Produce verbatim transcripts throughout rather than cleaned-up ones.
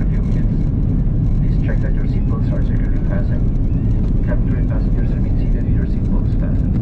a few minutes. Please check that your seatbelts are securely fastened. Cabin crew and passengers remain seated with your seatbelts fastened.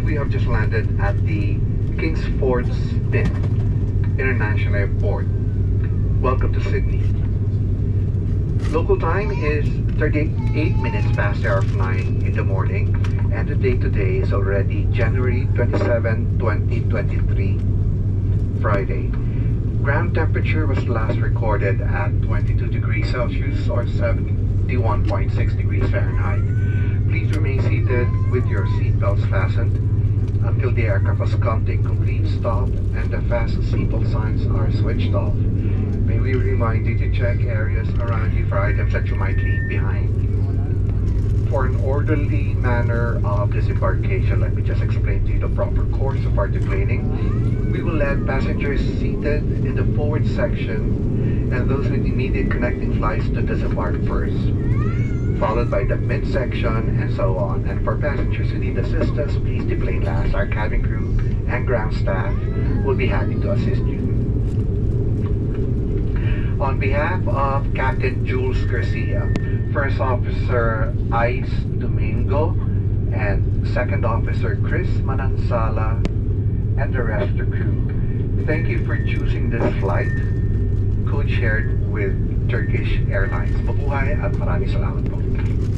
we have just landed at the Kingsford Spin International Airport. Welcome to Sydney. Local time is thirty-eight minutes past the hour of nine in the morning, and the date today is already January twenty-seventh, twenty twenty-three, Friday. Ground temperature was last recorded at twenty-two degrees Celsius or seventy-one point six degrees Fahrenheit. Please remain seated with your seatbelts fastened until the aircraft has come to a complete stop and the fasten seatbelt signs are switched off. May we remind you to check areas around you for items that you might leave behind. For an orderly manner of disembarkation, let me just explain to you the proper course of our deplaning. We will let passengers seated in the forward section and those with immediate connecting flights to disembark first, followed by the midsection and so on. And for passengers who need assistance, please deplane last. Our cabin crew and ground staff will be happy to assist you. On behalf of Captain Jules Garcia, First Officer Ice Domingo, and Second Officer Chris Manansala, and the rest of the crew, thank you for choosing this flight, code-shared with Turkish Airlines. Mabuhay at maraming salamat po.